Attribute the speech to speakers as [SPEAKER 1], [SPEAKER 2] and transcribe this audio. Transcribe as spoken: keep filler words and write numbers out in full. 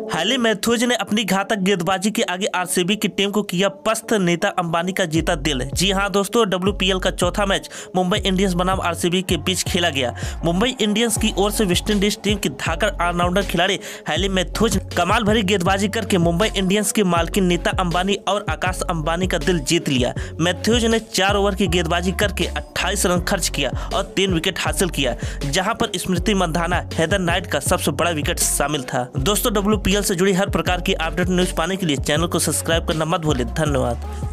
[SPEAKER 1] Heli Mathews ने अपनी घातक गेंदबाजी के आगे आरसीबी की टीम को किया पस्त, नेता अंबानी का जीता दिल। जी हां दोस्तों, डब्ल्यूपीएल का चौथा मैच मुंबई इंडियंस बनाम आरसीबी के बीच खेला गया। मुंबई इंडियंस की ओर से वेस्टइंडीज टीम की धाकड़ ऑलराउंडर खिलाड़ी हैली मैथ्यूज कमाल भरी गेंदबाजी करके मुंबई इंडियंस के मालकिन नीता अंबानी और आकाश अंबानी का दिल जीत लिया। मैथ्यूज ने चार ओवर की गेंदबाजी करके अट्ठाईस रन खर्च किया और तीन विकेट हासिल किया, जहां पर स्मृति मंधाना, हेदर नाइट का सबसे बड़ा विकेट शामिल था। दोस्तों, डब्ल्यूपीएल से जुड़ी हर प्रकार की अपडेट न्यूज पाने के लिए चैनल को सब्सक्राइब करना मत भूलिए। धन्यवाद।